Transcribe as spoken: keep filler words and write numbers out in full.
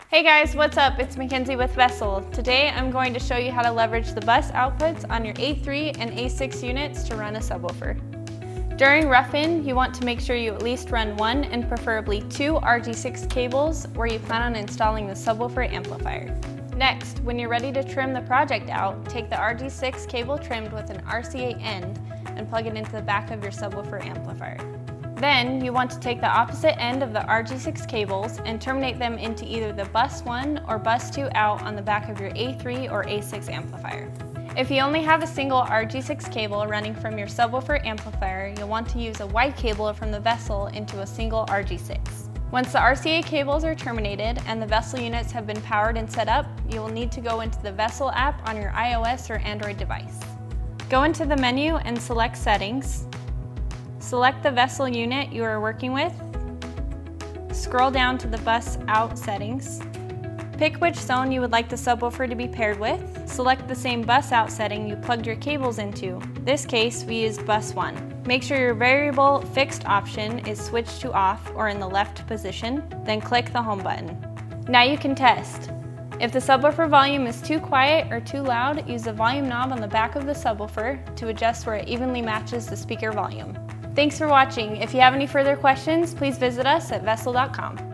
Hey guys, what's up? It's Mackenzie with Vessel. Today I'm going to show you how to leverage the bus outputs on your A three and A six units to run a subwoofer. During rough-in, you want to make sure you at least run one and preferably two R G six cables where you plan on installing the subwoofer amplifier. Next, when you're ready to trim the project out, take the R G six cable trimmed with an R C A end and plug it into the back of your subwoofer amplifier. Then, you want to take the opposite end of the R G six cables and terminate them into either the bus one or bus two out on the back of your A three or A six amplifier. If you only have a single R G six cable running from your subwoofer amplifier, you'll want to use a white cable from the Vessel into a single R G six. Once the R C A cables are terminated and the Vessel units have been powered and set up, you will need to go into the Vessel app on your iOS or Android device. Go into the menu and select Settings. Select the Vessel unit you are working with. Scroll down to the bus out settings. Pick which zone you would like the subwoofer to be paired with. Select the same bus out setting you plugged your cables into. In this case, we used bus one. Make sure your variable fixed option is switched to off or in the left position, then click the home button. Now you can test. If the subwoofer volume is too quiet or too loud, use the volume knob on the back of the subwoofer to adjust where it evenly matches the speaker volume. Thanks for watching. If you have any further questions, please visit us at vessel dot com.